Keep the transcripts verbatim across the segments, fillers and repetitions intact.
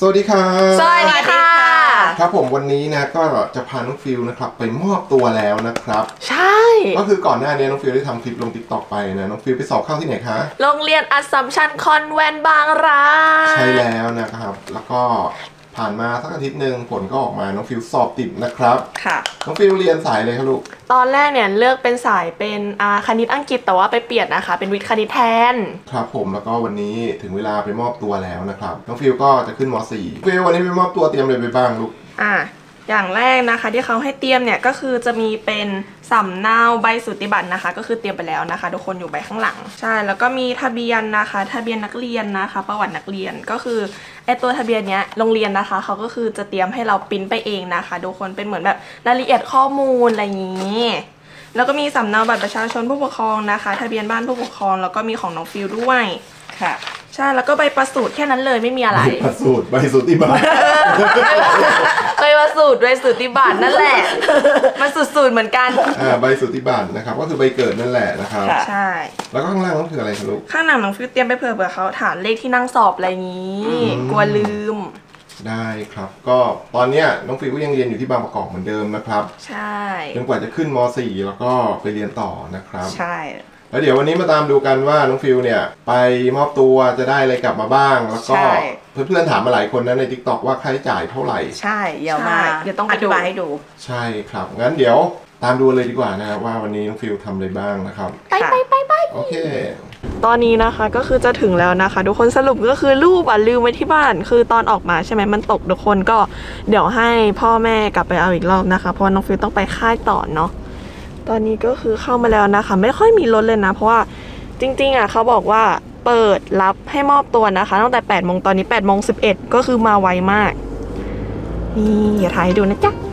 สวัสดีครับสวัสดีค่ะครับผมวันนี้นะก็จะพาน้องฟิลนะครับไปมอบตัวแล้วนะครับใช่ก็คือก่อนหน้านี้น้องฟิลได้ทำคลิปลง ติ๊กต็อก ไปนะน้องฟิลไปสอบเข้าที่ไหนคะโรงเรียนอัสสัมชัญคอนแวนต์บางรักใช่แล้วนะครับแล้วก็ผ่านมาสักอาทิตย์หนึ่งผลก็ออกมาน้องฟิลสอบติดนะครับค่ะน้องฟิลเรียนสายเลยครับลูกตอนแรกเนี่ยเลือกเป็นสายเป็นอาคณิตอังกฤษแต่ว่าไปเปลี่ยนนะคะเป็นวิทย์คณิตแทนครับผมแล้วก็วันนี้ถึงเวลาไปมอบตัวแล้วนะครับน้องฟิลก็จะขึ้นม.สี่ ฟิลวันนี้ไปมอบตัวเตรียมอะไรไปบ้างลูกอ่าอย่างแรกนะคะที่เขาให้เตรียมเนี่ยก็คือจะมีเป็นสำเนาใบสุทธิบัตรนะคะก็คือเตรียมไปแล้วนะคะทุกคนอยู่ใบข้างหลังใช่แล้วก็มีทะเบียนนะคะทะเบียนนักเรียนนะคะประวัตินักเรียนก็คือไอตัวทะเบียนเนี้ยโรงเรียนนะคะเขาก็คือจะเตรียมให้เราปริ้นไปเองนะคะทุกคนเป็นเหมือนแบบรายละเอียดข้อมูลอะไรอย่างนี้แล้วก็มีสำเนาบัตรประชาชนผู้ปกครองนะคะทะเบียนบ้านผู้ปกครองแล้วก็มีของน้องฟิลด้วยค่ะใช่แล้วก็ใบประสูติแค่นั้นเลยไม่มีอะไรใบประสูติใบสุทธิบัตรใบประสูติใบสุทธิบัตรนั่นแหละมันสุดๆเหมือนกันอ่าใบสุทธิบัตรนะครับก็คือใบเกิดนั่นแหละนะครับใช่แล้วก็ข้างล่างนั่นคืออะไรครับลูกข้างหลังน้องฟิลเตรียมไปเผื่อเผื่อเขาฐานเลขที่นั่งสอบอะไรนี้กลัวลืมได้ครับก็ตอนนี้น้องฟิลก็ยังเรียนอยู่ที่บางประกอบเหมือนเดิมนะครับใช่จนกว่าจะขึ้นม.สี่ แล้วก็ไปเรียนต่อนะครับใช่แล้วเดี๋ยววันนี้มาตามดูกันว่าน้องฟิลเนี่ยไปมอบตัวจะได้อะไรกลับมาบ้างแล้วก็เพื่อนๆถามมาหลายคนนะใน ติ๊กต็อก ว่าค่าใช้จ่ายเท่าไหร่ใช่เดี๋ยวมาเดี๋ยวต้องอธิบายให้ดูใช่ครับงั้นเดี๋ยวตามดูเลยดีกว่านะครับว่าวันนี้น้องฟิลทำอะไรบ้างนะครับไปไปไปไปโอเคตอนนี้นะคะก็คือจะถึงแล้วนะคะทุกคนสรุปก็คือรูปอ่ะลืมไว้ที่บ้านคือตอนออกมาใช่ไหมมันตกทุกคนก็เดี๋ยวให้พ่อแม่กลับไปเอาอีกรอบนะคะเพราะน้องฟิลต้องไปค่ายต่อเนาะตอนนี้ก็คือเข้ามาแล้วนะคะไม่ค่อยมีรถเลยนะเพราะว่าจริงๆอ่ะเขาบอกว่าเปิดรับให้มอบตัวนะคะตั้งแต่แปดโมงตอนนี้แปดโมงสิบเอ็ดก็คือมาไวมากนี่อย่าถ่ายให้ดูนะจ๊ะ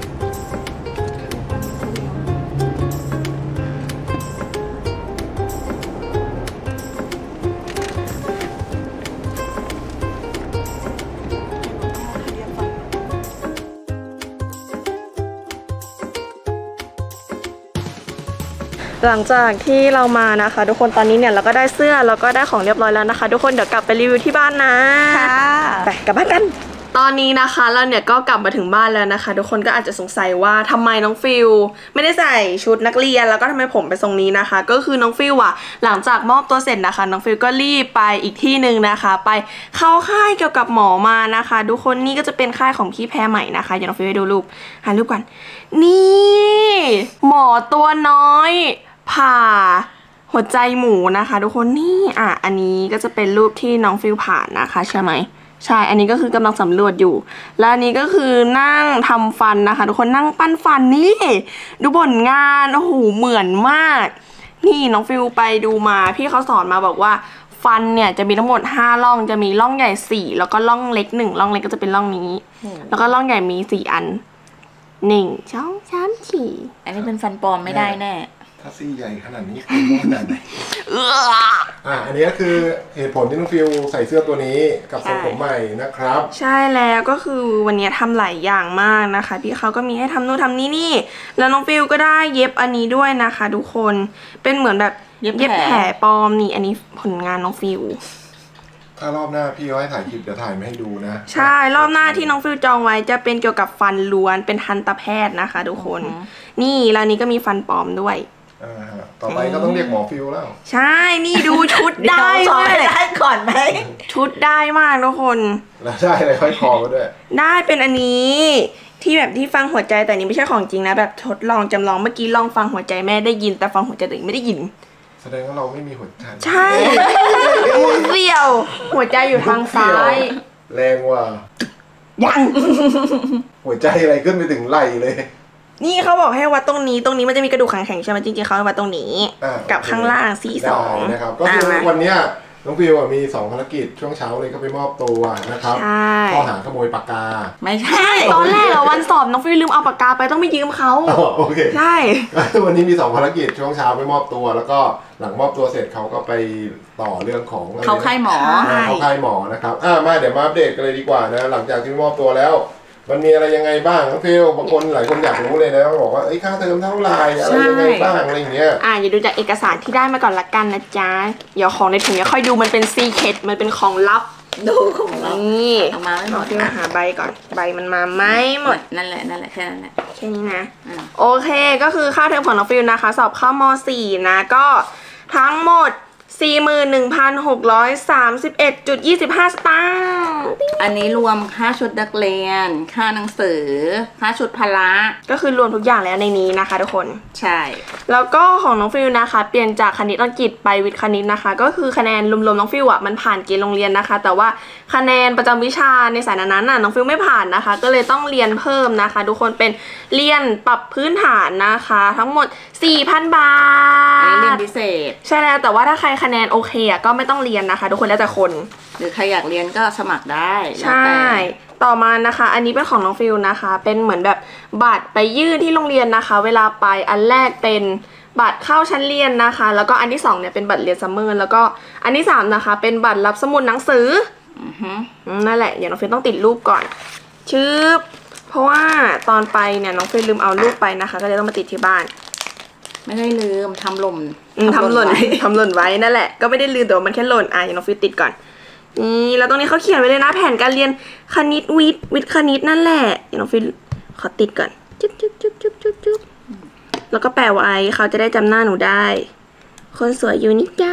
หลังจากที่เรามานะคะทุกคนตอนนี้เนี่ยเราก็ได้เสื้อแล้วก็ได้ของเรียบร้อยแล้วนะคะทุกคนเดี๋ยวกลับไปรีวิวที่บ้านนะค่ะไปกลับบ้านกันตอนนี้นะคะเราเนี่ยก็กลับมาถึงบ้านแล้วนะคะทุกคนก็อาจจะสงสัยว่าทำไมน้องฟิลไม่ได้ใส่ชุดนักเรียนแล้วก็ทำไมผมไปทรงนี้นะคะก็คือน้องฟิลอะหลังจากมอบตัวเสร็จนะคะน้องฟิลก็รีบไปอีกที่หนึ่งนะคะไปเข้าค่ายเกี่ยวกับหมอมานะคะทุกคนนี่ก็จะเป็นค่ายของพี่แพรใหม่นะคะเดี๋ยวน้องฟิลไปดูรูปหารูปก่อนนี่หมอตัวน้อยผ่าหัวใจหมูนะคะทุกคนนี่อ่ะอันนี้ก็จะเป็นรูปที่น้องฟิลผ่านนะคะใช่ไหมใช่อันนี้ก็คือกำลังสำรวจอยู่แล้วอันนี้ก็คือนั่งทำฟันนะคะทุกคนนั่งปั้นฟันนี่ดูผลงานโอ้โหเหมือนมากนี่น้องฟิลไปดูมาพี่เขาสอนมาบอกว่าฟันเนี่ยจะมีทั้งหมดห้าร่องจะมีร่องใหญ่สี่แล้วก็ร่องเล็กหนึ่งร่องเล็กก็จะเป็นร่องนี้แล้วก็ร่องใหญ่มีสี่อันหนึ่งช่องสามสี่อันนี้เป็นฟันปลอมไม่ได้แน่ถ้าซี่ใหญ่ขนาดนี้เป็นขนาดไหนอ่าอันนี้ก็คือเหตุผลที่น้องฟิลใส่เสื้อตัวนี้กับทรงผมใหม่นะครับใช่แล้วก็คือวันนี้ทำหลายอย่างมากนะคะพี่เขาก็มีให้ทำนู่นทำนี่นี่แล้วน้องฟิลก็ได้เย็บอันนี้ด้วยนะคะทุกคนเป็นเหมือนแบบเย็บแผลปลอมนี่อันนี้ผลงานน้องฟิลถ้ารอบหน้าพี่เอาให้ถ่ายคลิปจะถ่ายไม่ให้ดูนะใช่รอบหน้าที่น้องฟิลจองไว้จะเป็นเกี่ยวกับฟันล้วนเป็นทันตแพทย์นะคะทุกคนนี่แล้วนี้ก็มีฟันปลอมด้วยอ่าต่อไปก็ต้องเรียกหมอฟิลแล้วใช่นี่ดูชุดได้มากได้ก่อนไหมชุดได้มากทุกคนแล้วได้อะไรค่อยคอก็ด้วยได้เป็นอันนี้ที่แบบที่ฟังหัวใจแต่นี้ไม่ใช่ของจริงนะแบบทดลองจำลองเมื่อกี้ลองฟังหัวใจแม่ได้ยินแต่ฟังหัวใจตัวเองไม่ได้ยินแสดงว่าเราไม่มีหัวใจใช่มุนเสี่ยวหัวใจอยู่ทางซ้ายแรงว่ะยังหัวใจอะไรขึ้นไปถึงไหล่เลยนี่เขาบอกให้วัดตรงนี้ตรงนี้มันจะมีกระดูกแข็งๆใช่ไหมจริงๆเขาให้วัดตรงนี้กับข้างล่างสี่สองนะครับก็คือวันนี้น้องฟิลมีสองภารกิจช่วงเช้าเลยก็ไปมอบตัวนะครับข้อหาขโมยปากกาไม่ใช่ตอนแรกวันสอบน้องฟิลลืมเอาปากกาไปต้องไปยืมเขาโอเคใช่วันนี้มีสองภารกิจช่วงเช้าไปมอบตัวแล้วก็หลังมอบตัวเสร็จเขาก็ไปต่อเรื่องของเขาค่ายหมอเขาค่ายหมอนะครับอ่ามาเดี๋ยวมาอัปเดตกันเลยดีกว่านะหลังจากที่มอบตัวแล้วมันมีอะไรยังไงบ้างน้องฟิลบางคนหลายคนอยากรู้เลยนะบอกว่าเอ้ยค่าเทอมเท่าไหร่อะไรยังไงบ้างอะไรอย่างเงี้ยอ่าอย่าดูจากเอกสารที่ได้มาก่อนละกันนะจ๊ะเดี๋ยวของในถุงเนี่ยค่อยดูมันเป็นซีเคร็ตมันเป็นของลับดูของเรานี่เอามาไม่หมดฟิวหาใบก่อนใบมันมาไม่หมดนั่นแหละนั่นแหละแค่นั้นแหละแค่นี้นะอ่าโอเคก็คือค่าเทอมของน้องฟิวนะคะ สอบเข้าม สี่ นะก็ทั้งหมด สี่หมื่นหนึ่งพันหกร้อยสามสิบเอ็ดจุดยี่สิบห้า สตางค์อันนี้รวมค่าชุดนักเรียนค่าหนังสือค่าชุดพละก็คือรวมทุกอย่างแล้วในนี้นะคะทุกคนใช่แล้วก็ของน้องฟิวนะคะเปลี่ยนจากคณิตอังกฤษไปวิทย์คณิตนะคะ ก็คือคะแนนรวมๆน้องฟิวอ่ะมันผ่านเกณฑ์โรงเรียนนะคะ แต่ว่าคะแนนประจำวิชาในสายนั้นน่ะน้องฟิวไม่ผ่านนะคะ ก็เลยต้องเรียนเพิ่มนะคะ ทุกคนเป็นเรียนปรับพื้นฐานนะคะ ทั้งหมด สี่พัน บาอันนี้เรียทนพิเศษใช่แล้วแต่ว่าถ้าใครคะแนนโอเคอ่ะก็ไม่ต้องเรียนนะคะ ทุกคนแล้วแต่คนหรือใครอยากเรียนก็สมัครได้แล้วใช่แต่ต่อมานะคะ อันนี้เป็นของน้องฟิลนะคะ เป็นเหมือนแบบบัตรไปยื่นที่โรงเรียนนะคะ เวลาไปอันแรกเป็นบัตรเข้าชั้นเรียนนะคะ แล้วก็อันที่สองเนี่ยเป็นบัตรเรียนซัมเมอร์แล้วก็อันที่สามนะคะ เป็นบัตรรับสมุดหนังสืออือฮึอืมนั่นแหละเดี๋ยวน้องฟิลต้องติดรูปก่อนชืบเพราะว่าตอนไปเนี่ยน้องฟิลลืมเอารูปไปนะคะ ก็เลยต้องมาติดที่บ้านไม่ได้ลืมทำหล่นอืมทำหล่นไว้ทำหล่นไว้นั่นแหละก็ไม่ได้ลืมแต่ว่ามันแค่หล่นอ่ะเดี๋ยวน้องฟิลติดก่อนนี่แล้วตรงนี้เขาเขียนไว้เลยนะแผนการเรียนคณิตวิทย์วิทย์คณิตนั่นแหละเดี๋ยวน้องฟิลขอติดก่อนจุ๊บจุ๊บจุ๊บจุ๊บจุ๊บจุ๊บแล้วก็แปะไว้เขาจะได้จำหน้าหนูได้ คนสวยอยู่นี่จ้า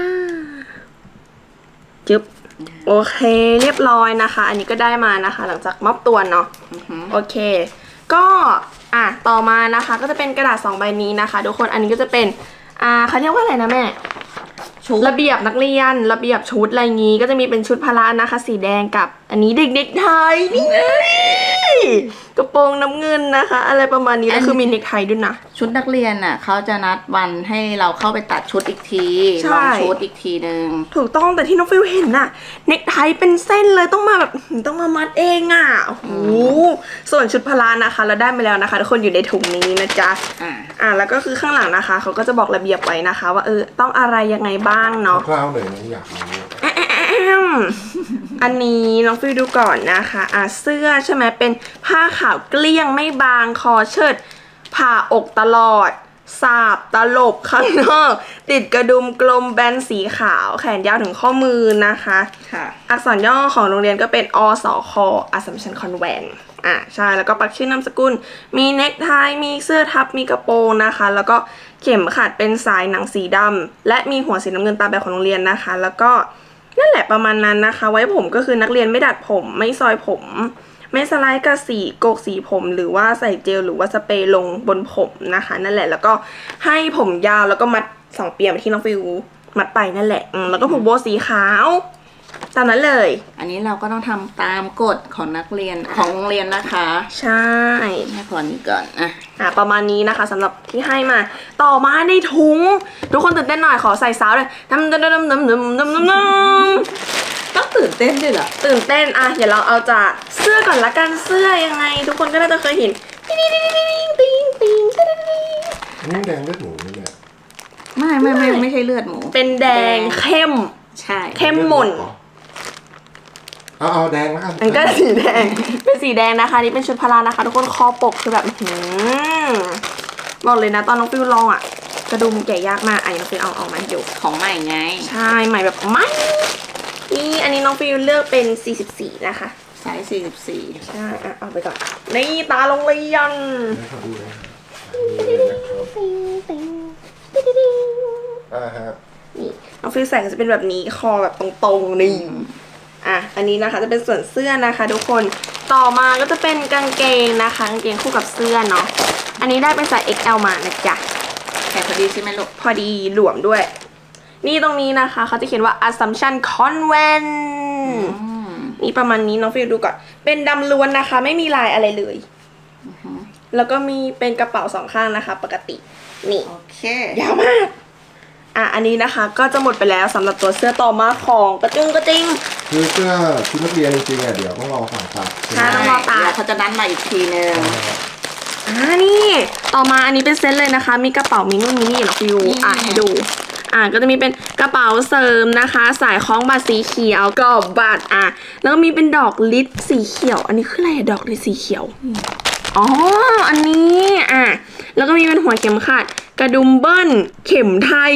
จุ๊บโอเคเรียบร้อยนะคะ อันนี้ก็ได้มานะคะ หลังจากมอบตัวเนาะอือฮึโอเค ก็อ่ะต่อมานะคะก็จะเป็นกระดาษสองใบนี้นะคะทุกคนอันนี้ก็จะเป็นอ่าเขาเรียกว่าอะไรนะแม่ชุดระเบียบนักเรียนระเบียบชุดอะไรงี้ก็จะมีเป็นชุดพละนะคะ สีแดงกับอันนี้เด็กๆไทยนี่ไงกระโปรงน้ำเงินนะคะ อะไรประมาณนี้แล้วคือมีเน็กไทด้วยนะชุดนักเรียนน่ะเขาจะนัดวันให้เราเข้าไปตัดชุดอีกทีใช่ลองชุดอีกทีหนึ่งถูกต้องแต่ที่น้องฟิวเห็นน่ะเน็กไทเป็นเส้นเลยต้องมาแบบต้องมามัดเองอ่ะโอ้โหส่วนชุดพละนะคะเราได้มาแล้วนะคะทุกคนอยู่ในถุงนี้นะจ๊ะอ่าอ่ะแล้วก็คือข้างหลังนะคะเขาก็จะบอกระเบียบไว้นะคะ ว่าเออต้องอะไรยังไงบ้างเนาะคร่าวๆหน่อยนะอยากรู้อันนี้น้องฟิวดูก่อนนะคะอ่ะเสื้อใช่ไหมเป็นผ้าขาวเกลี้ยงไม่บางคอเชิดผ่าอกตลอดสาบตลบข้างนอกติดกระดุมกลมแบนสีขาวแขนยาวถึงข้อมือนะคะค่ะอักษรย่อของโรงเรียนก็เป็นอสค Assumption Convent อ่ะใช่แล้วก็ปักชื่อนามสกุลมีเน็กไทมีเสื้อทับมีกระโปรงนะคะ แล้วก็เข็มขัดเป็นสายหนังสีดำและมีหัวสีน้ำเงินตามแบบของโรงเรียนนะคะ แล้วก็นั่นแหละประมาณนั้นนะคะ ไว้ผมก็คือนักเรียนไม่ดัดผมไม่ซอยผม ไม่สไลด์กระสีโกกสีผม หรือว่าใส่เจลหรือว่าสเปรย์ลงบนผมนะคะ นั่นแหละแล้วก็ให้ผมยาวแล้วก็มัดสองเปียมที่น้องฟิวมัดไปนั่นแหละอืมแล้วก็ผูกโบสีขาวตามนั้นเลยอันนี้เราก็ต้องทำตามกฎของนักเรียนของโรงเรียนนะคะใช่ให้พอนี้ก่อนอ่ะอ่ะประมาณนี้นะคะสำหรับที่ให้มาต่อมาในถุงทุกคนตื่นเต้นหน่อยขอใส่ซาวด์เลยน้ำน้ำน้ำน้ำน้ำน้ำน้ำน้ำต้องตื่นเต้นด้วยเหรอตื่นเต้นอ่ะเดี๋ยวเราเอาจากเสื้อก่อนละกันเสื้อยังไง ทุกคนก็น่าจะเคยเห็นติ๊งติ๊งติ๊งติ๊งติ๊งติ๊งติ๊งอันนี้แดงเลือดหมูนี่แหละไม่ไม่ไม่ไม่ใช่เลือดหมูเป็นแดงเข้มใช่เข้มหม่นเอาเอาแดงแล้วกันมันก็สีแดงเป็นสีแดงนะคะนี่เป็นชุดพละนะคะ ทุกคนคอปกคือแบบหืมบอกเลยนะตอนน้องฟิวลองอ่ะกระดุมแกะยากมากไอ้น้องฟิวเอาออกมาให้ดูของใหม่ไงใช่ใหม่แบบไม่นี่อันนี้น้องฟิวเลือกเป็นสี่สิบสี่นะคะไซส์สี่สิบสี่ใช่อ่ะเอาไปก่อนนี่ตาโรงเรียนให้เขาดูเลยนี่นะครับอ่าฮะนี่น้องฟิวใส่ก็จะเป็นแบบนี้คอแบบตรงๆนี่อ่ะอันนี้นะคะจะเป็นส่วนเสื้อนะคะ ทุกคนต่อมาก็จะเป็นกางเกงนะคะกางเกงคู่กับเสื้อเนาะอันนี้ได้เป็นไซส์ เอ็กซ์ แอล มานะจ๊ะแค่พอดีใช่ไหมลูกพอดีหลวมด้วย นี่ตรงนี้นะคะเขาจะเขียนว่า Assumption Convent นี่ประมาณนี้น้องฟิวดูก่อนเป็นดำล้วนนะคะ ไม่มีลายอะไรเลยแล้วก็มีเป็นกระเป๋าสองข้างนะคะ ปกตินี่โอเคยาวมาก อ่ะ อันนี้นะคะก็จะหมดไปแล้วสำหรับตัวเสื้อต่อมาของกระจุงกระจิงคือเสื้อชุดนักเรียนจริงๆอ่ะเดี๋ยวต้องรอฝ่ายตัดใช่ ต้องรอตัดเดี๋ยวเขาจะนัดมาอีกทีนึงอ่านี่ ต่อมาอันนี้เป็นเซตเลยนะคะ มีกระเป๋ามินู่นมินี่เหรอฟิวนี่อ่ะให้ดู อ่ะก็จะมีเป็นกระเป๋าเสริมนะคะ สายคล้องบัตรสีเขียวกรอบบัตรอ่ะแล้วก็มีเป็นดอกลิตสีเขียว อันนี้คืออะไรอะดอกลิตสีเขียวอ๋ออันนี้อ่ะแล้วก็มีเป็นหัวเข็มขัดกระดุมเบิ้ลเข็มไทย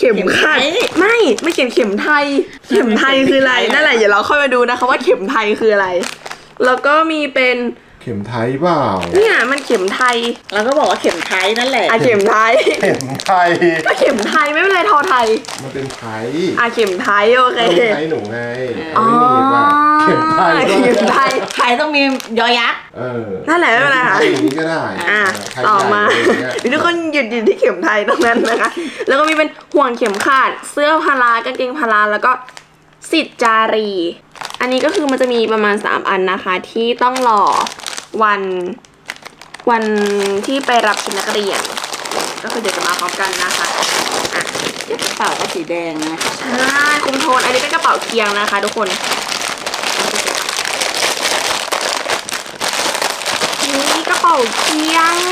เข็มขัดไม่ไม่เขียนเข็มไทยเข็มไทยคืออะไรนั่นแหละเดี๋ยวเราค่อยมาดูนะคะว่าเข็มไทยคืออะไรแล้วก็มีเป็นเข็มไทยเปล่าเนี่ยมันเข็มไทยเราก็บอกว่าเข็มไทยนั่นแหละอ่ะเข็มไทยเข็มไทยก็เข็มไทยไม่เป็นไรทอไทยมันเป็นไทยอ่ะเข็มไทยโอเคไทยหนูไงไม่มีว่าเข็มไทยเข็มไทยไทยต้องมียอยักษ์เออนั่นแหละไม่เป็นไรค่ะอย่างนี้ก็ได้อ่ะต่อมาทุกคนหยุดหยุดที่เข็มไทยตรงนั้นนะคะแล้วก็มีเป็นห่วงเข็มขัดเสื้อพลากางเกงพลาแล้วก็สิทธิจารีอันนี้ก็คือมันจะมีประมาณสามอันนะคะที่ต้องรอวันวันที่ไปรับชุดนักเรียนก็คือเดี๋ยวจะมาพร้อมกันนะคะอ่ะกระเป๋าก็สีแดงนะใช่คุมโทนอันนี้เป็นกระเป๋าเคียงนะคะทุกคนนี่กระเป๋าเคียง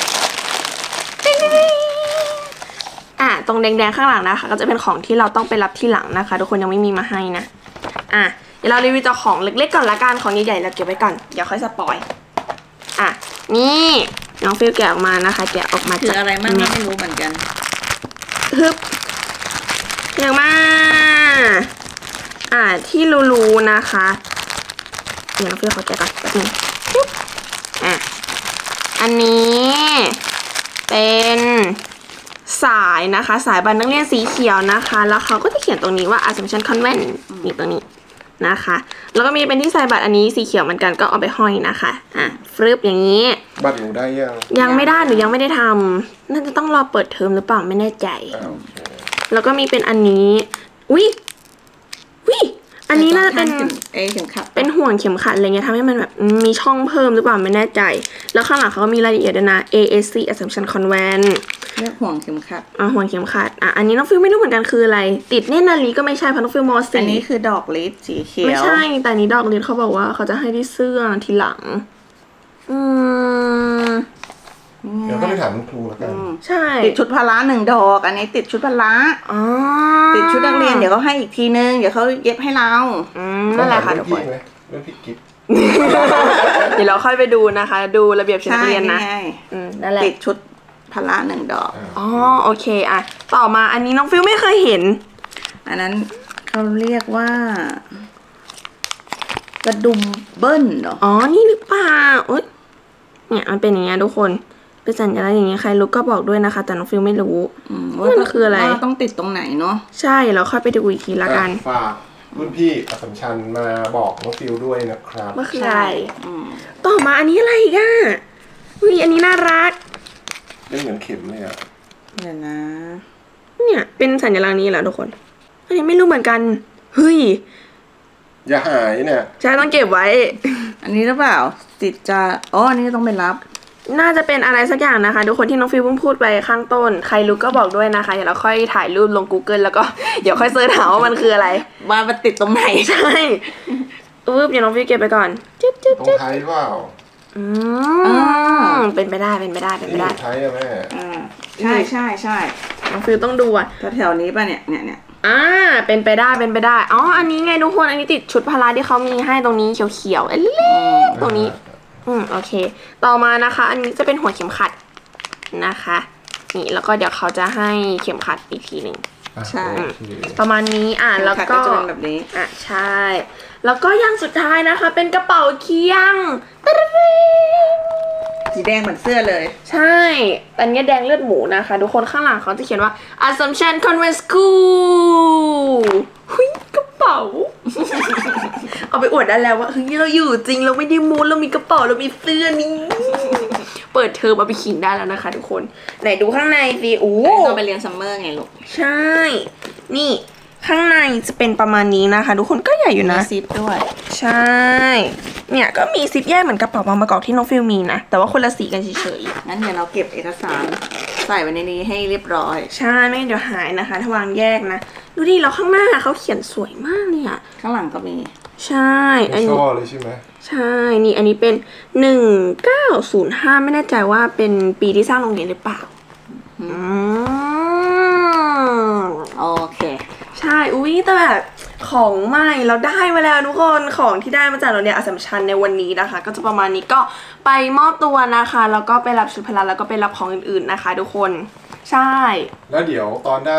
อ่ะตรงแดงๆข้างหลังนะคะก็จะเป็นของที่เราต้องไปรับที่หลังนะคะทุกคนยังไม่มีมาให้นะอ่ะเดี๋ยวเรารีวิวจากของเล็กๆก่อนละกันของใหญ่ๆเราเก็บไว้ก่อนเดี๋ยวค่อยสปอยอ่ะนี่น้องฟิลแกะออกมานะคะแกะออกมาคืออะไรมั่งไม่รู้เหมือนกันฮึบเยอะมากอ่ะที่รู้ๆนะคะเดี๋ยวน้องฟิลขอแกะก่อนแป๊บนึงอ่ะอันนี้เป็นสายนะคะสายบัตรนักเรียนสีเขียวนะคะแล้วเขาก็จะเขียนตรงนี้ว่า Assumption Convent นี่ตรงนี้นะคะแล้วก็มีเป็นที่ใส่บัตรอันนี้สีเขียวเหมือนกันก็เอาไปห้อยนะคะอ่ะฟลึบอย่างนี้บัตรหนูได้ยังยังไม่ได้หนูยังไม่ได้ทำน่าจะต้องรอเปิดเทอมหรือเปล่าไม่แน่ใจแล้วก็มีเป็นอันนี้อุ้ยอุ้ยอันนี้น่าจะเป็นเอเข็มขัดเป็นห่วงเข็มขัดอะไรเงี้ยทำให้มันแบบมีช่องเพิ่มหรือเปล่าไม่แน่ใจแล้วข้างหลังเขาก็มีรายละเอียดด้วยนะ เอ เอส ซี Assumption Convent เรียกห่วงเข็มขัดอ่ะห่วงเข็มขัดอ่ะอันนี้น้องฟิลไม่รู้เหมือนกันคืออะไรติดเนตรนารีก็ไม่ใช่เพราะน้องฟิลมอสีอันนี้คือดอกลิศสีเขียวไม่ใช่แต่นี้ดอกลิศเขาบอกว่าเขาจะให้ที่เสื้อทีหลังอืมเดี๋ยวก็ไปถามคุณครูแล้วกันใช่ติดชุดพละหนึ่งดอกอันนี้ติดชุดพละอ๋อติดชุดนักเรียนเดี๋ยวเขาให้อีกทีนึงเดี๋ยวเขาเย็บให้เราอืมนั่นแหละค่ะทุกคนเรื่องพี่กิ๊บเดี๋ยวเราค่อยไปดูนะคะดูระเบียบชุดนักเรียนนะอืมนั่นแหละติดชุดพละหนึ่งดอกอ๋อโอเคอ่ะต่อมาอันนี้น้องฟิลไม่เคยเห็นอันนั้นเขาเรียกว่ากระดุมเบิ้ลเหรออ๋อนี่หรือเปล่าโอ๊ยเนี่ยมันเป็นอย่างเงี้ยทุกคนเป็นสัญลักษณ์อย่างเงี้ยใครรู้ก็บอกด้วยนะคะแต่น้องฟิลไม่รู้ว่ามันคืออะไรต้องติดตรงไหนเนาะใช่เราค่อยไปดูอีกทีละกันฝากรุ่นพี่อัสสัมชัญมาบอกน้องฟิลด้วยนะครับว่าคืออะไรต่อมาอันนี้อะไรอีกอ่ะอุ้ยอันนี้น่ารักไม่เหมือนเข็มเลยอ่ะเดี๋ยวนะเนี่ยเป็นสัญลักษณ์นี้แหละทุกคนอันนี้ไม่รู้เหมือนกันเฮ้ยอย่าหายเนี่ยใช่ต้องเก็บไว้อันนี้หรือเปล่าติดจะอ๋ออันนี้ต้องไปรับน่าจะเป็นอะไรสักอย่างนะคะทุกคนที่น้องฟิลเพิ่งพูดไปข้างต้นใครรู้ก็บอกด้วยนะคะเดี๋ยวเราค่อยถ่ายรูปลง Google แล้วก็เดี๋ยวค่อยเสิร์ชหาว่ามันคืออะไรว่ามันติดตรงไหนใช่อุ๊บเดี๋ยวน้องฟิลเก็บไปก่อนตรงไทยเปล่าอืมเป็นไปได้เป็นไปได้เป็นไปได้ไทยอะแม่ใช่ใช่ใช่น้องฟิลต้องดูอ่ะแถวนี้ป่ะเนี่ยเนี่ยเนี่ยอ่าเป็นไปได้เป็นไปได้อ๋ออันนี้ไงทุกคนอันนี้ติดชุดพละที่เขามีให้ตรงนี้เขียวๆเล็กๆตรงนี้อืมโอเคต่อมานะคะอันนี้จะเป็นหัวเข็มขัดนะคะนี่แล้วก็เดี๋ยวเขาจะให้เข็มขัดอีกทีหนึ่งใช่ประมาณนี้อ่ะแล้วก็จะเป็นแบบนี้อ่ะใช่แล้วก็อย่างสุดท้ายนะคะเป็นกระเป๋าเคียงสีแดงเหมือนเสื้อเลยใช่อันนี้แดงเลือดหมูนะคะทุกคนข้างหลังเขาจะเขียนว่า Assumption Convent School หุ้ยกระเป๋า เอาไปอวดได้แล้วว่าเฮ้ยเราอยู่จริงเราไม่ได้มูนเรามีกระเป๋าเรามีเสื้อนี้เปิดเทอมเอาไปขิงได้แล้วนะคะทุกคนไหนดูข้างในสิโอ้ต้องไปเรียนซัมเมอร์ไงลูกใช่นี่ข้างในจะเป็นประมาณนี้นะคะทุกคนก็ใหญ่อยู่นะซิปด้วยใช่เนี่ยก็มีซิปแยกเหมือนกระเป๋าบางประกอบที่น้องฟิลมีนะแต่ว่าคนละสีกันเฉยๆงั้นเดี๋ยวเราเก็บเอกสารใส่ไว้ในนี้ให้เรียบร้อยใช่ไม่เดี๋ยวหายนะคะถ้าวางแยกนะดูดิเราข้างหน้าเขาเขียนสวยมากเลยอะข้างหลังก็มีใช่อันนี้ชอบเลยใช่ไหมใช่นี่อันนี้เป็นหนึ่งเก้าศูนย์ห้าไม่แน่ใจว่าเป็นปีที่สร้างโรงเรียนหรือเปล่าอืมโอเคใช่อุ้ยแต่แบบของใหม่เราได้มาแล้วทุกคนของที่ได้มาจากโรงเรียนอัสสัมชัญในวันนี้นะคะก็จะประมาณนี้ก็ไปมอบตัวนะคะแล้วก็ไปรับชุดพละแล้วก็ไปรับของอื่นๆนะคะทุกคนใช่แล้วเดี๋ยวตอนได้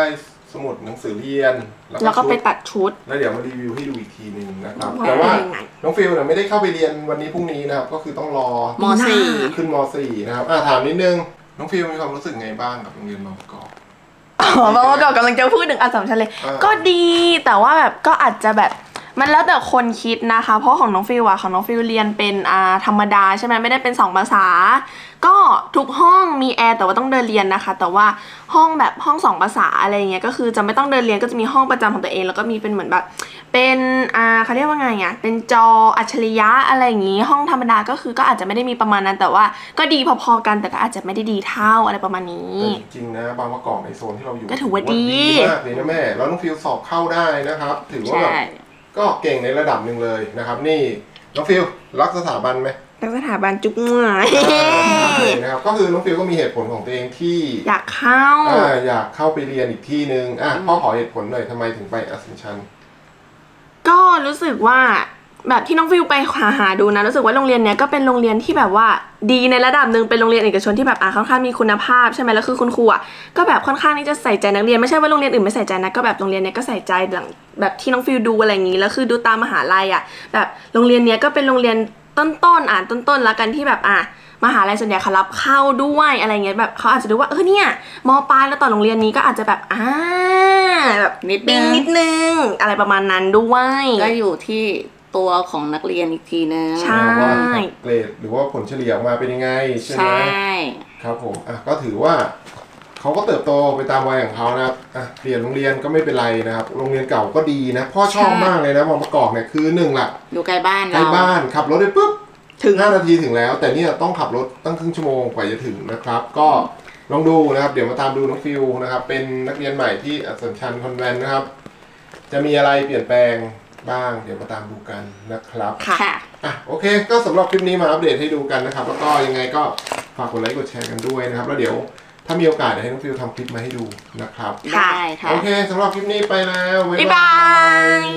สมุดหนังสือเรียนแล้วก็ไปตัดชุดแล้วเดี๋ยวมารีวิวให้ดูอีกทีหนึ่งนะครับแต่ว่าน้องฟิลเนี่ยไม่ได้เข้าไปเรียนวันนี้พรุ่งนี้นะครับก็คือต้องรอม.สี่ขึ้นม.สี่นะครับอ่ะถามนิดนึงน้องฟิลมีความรู้สึกไงบ้างกับโรงเรียนบางประกอบอ๋อบางประกอบกำลังจะพูดถึงอัสสัมชัญเลยก็ดีแต่ว่าแบบก็อาจจะแบบมันแล้วแต่คนคิดนะคะเพราะของน้องฟิลอะของน้องฟิลเรียนเป็นอ่าธรรมดาใช่ไหมไม่ได้เป็นสองภาษาก็ทุกห้องมีแอร์แต่ว่าต้องเดินเรียนนะคะแต่ว่าห้องแบบห้องสองภาษาอะไรเงี้ยก็คือจะไม่ต้องเดินเรียนก็จะมีห้องประจำของตัวเองแล้วก็มีเป็นเหมือนแบบเป็นอ่าเขาเรียกว่าไงอะเป็นจออัจฉริยะอะไรอย่างงี้ห้องธรรมดาก็คือก็อาจจะไม่ได้มีประมาณนั้นแต่ว่าก็ดีพอๆกันแต่ก็อาจจะไม่ได้ดีเท่าอะไรประมาณนี้จริงนะบางประกอบในโซนที่เราอยู่ก็ถือว่าดีมากเลยนะแม่แล้วน้องฟิลสอบเข้าได้นะครับถือว่าแบบก็เก่งในระดับหนึ่งเลยนะครับนี่น้องฟิลรักสถาบันไหมรักสถาบันจุ๊บมั่วนะครับก็คือน้องฟิลก็มีเหตุผลของตัวเองที่อยากเข้าอ่าอยากเข้าไปเรียนอีกที่นึงอ่ะพ่อขอเหตุผลหน่อยทำไมถึงไปอัสสัมชัญก็รู้สึกว่าแบบที่น้องฟิลไปหาหาดูนะรู้สึกว่าโรงเรียนเนี้ยก็เป็นโรงเรียนที่แบบว่าดีในระดับหนึ่งเป็นโรงเรียนเอกชนที่แบบอ่ะค่อนข้างมีคุณภาพใช่ไหมแล้วคือคุณครูอ่ะก็แบบค่อนข้างที่จะใส่ใจนักเรียนไม่ใช่ว่าโรงเรียนอื่นไม่ใส่ใจนะก็แบบโรงเรียนเนี้ยก็ใส่ใจหลังแบบที่น้องฟิลดูอะไรอย่างนี้แล้วคือดูตามมหาลัยอ่ะแบบโรงเรียนเนี้ยก็เป็นโรงเรียนต้นๆอ่านต้นๆแล้วกันที่แบบอ่ะมหาลัยส่วนใหญ่เขารับเข้าด้วยอะไรเงี้ยแบบเขาอาจจะดูว่าเออเนี่ยม.ปลายแล้วต่อโรงเรียนนี้ก็อาจจะแบบอ่าแบบนิดนึงนิดนึงอะไรประมาณนั้นด้วยก็อยู่ที่ตัวของนักเรียนอีกทีนึงใช่ว่าเกรดหรือว่าผลเฉลี่ยออกมาเป็นยังไงใช่ไหมใช่ครับผมอ่ะก็ถือว่าเขาก็เติบโตไปตามวัยของเขานะครับอ่ะเปลี่ยนโรงเรียนก็ไม่เป็นไรนะครับโรงเรียนเก่าก็ดีนะพ่อชอบมากเลยนะบางประกอบเนี่ยคือหนึ่งหลักอยู่ใกล้บ้านใกล้บ้านขับรถได้ปุ๊บถึงห้านาทีถึงแล้วแต่เนี่ยต้องขับรถตั้งครึ่งชั่วโมงกว่าจะถึงนะครับก็ลองดูนะครับเดี๋ยวมาตามดูน้องฟิลนะครับเป็นนักเรียนใหม่ที่อัสสัมชัญคอนแวนต์นะครับจะมีอะไรเปลี่ยนแปลงบ้างเดี๋ยวมาตามดูกันนะครับค่ะอ่ะโอเคก็สำหรับคลิปนี้มาอัปเดตให้ดูกันนะครับแล้วก็ยังไงก็ฝากกดไลค์กดแชร์กันด้วยนะครับแล้วเดี๋ยวถ้ามีโอกาสเดี๋ยวให้น้องฟิลทำคลิปมาให้ดูนะครับได้ค่ะโอเคสำหรับคลิปนี้ไปแล้วบ๊ายบาย